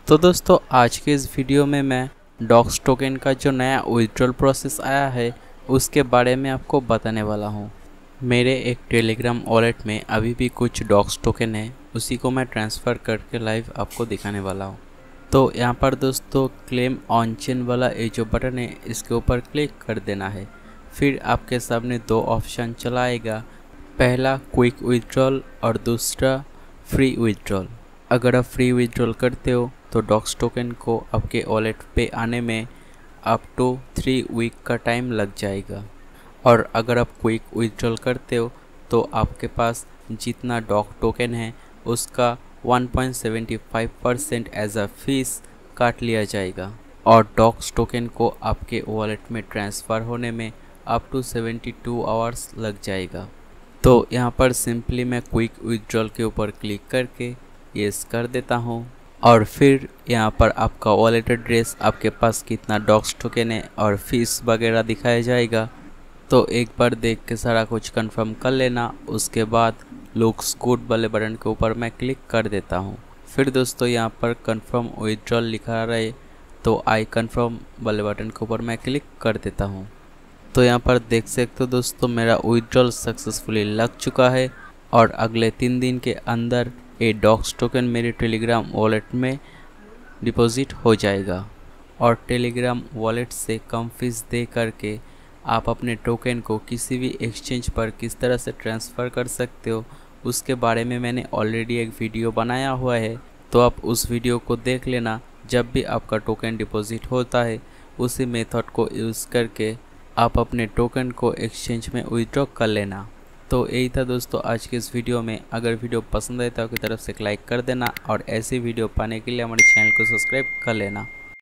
तो दोस्तों आज के इस वीडियो में मैं डॉक्स टोकन का जो नया विड्रॉल प्रोसेस आया है उसके बारे में आपको बताने वाला हूँ। मेरे एक टेलीग्राम वॉलेट में अभी भी कुछ डॉक्स टोकन है, उसी को मैं ट्रांसफ़र करके लाइव आपको दिखाने वाला हूँ। तो यहाँ पर दोस्तों क्लेम ऑन चेन वाला ये जो बटन है इसके ऊपर क्लिक कर देना है। फिर आपके सामने दो ऑप्शन चला आएगा, पहला क्विक विड्रॉल और दूसरा फ्री विड्रॉल। अगर आप फ्री विड्रॉल करते हो तो डॉक्स टोकन को आपके वॉलेट पे आने में अप टू 3 वीक का टाइम लग जाएगा, और अगर आप क्विक विड्रॉल करते हो तो आपके पास जितना डॉक टोकन है उसका 1.75% एज अ फीस काट लिया जाएगा, और डॉक्स टोकन को आपके वॉलेट में ट्रांसफ़र होने में अप टू 72 आवर्स लग जाएगा। तो यहाँ पर सिंपली मैं क्विक विड्रॉल के ऊपर क्लिक करके येस कर देता हूँ, और फिर यहाँ पर आपका वॉलेट एड्रेस, आपके पास कितना डॉक्स टोकन है और फीस वगैरह दिखाया जाएगा। तो एक बार देख के सारा कुछ कंफर्म कर लेना। उसके बाद लुक्स गुड वाले बटन के ऊपर मैं क्लिक कर देता हूँ। फिर दोस्तों यहाँ पर कंफर्म विड्रॉल लिखा रहे तो आई कंफर्म वाले बटन के ऊपर मैं क्लिक कर देता हूँ। तो यहाँ पर देख सकते हो दोस्तों मेरा विड्रॉल सक्सेसफुली लग चुका है, और अगले 3 दिन के अंदर ये डॉक्स टोकन मेरे टेलीग्राम वॉलेट में डिपॉजिट हो जाएगा। और टेलीग्राम वॉलेट से कम फीस दे करके आप अपने टोकन को किसी भी एक्सचेंज पर किस तरह से ट्रांसफ़र कर सकते हो उसके बारे में मैंने ऑलरेडी एक वीडियो बनाया हुआ है, तो आप उस वीडियो को देख लेना। जब भी आपका टोकन डिपॉजिट होता है उसी मेथड को यूज़ करके आप अपने टोकन को एक्सचेंज में विड्रॉ कर लेना। तो यही था दोस्तों आज के इस वीडियो में। अगर वीडियो पसंद आए तो आपकी तरफ से एक लाइक कर देना, और ऐसी वीडियो पाने के लिए हमारे चैनल को सब्सक्राइब कर लेना।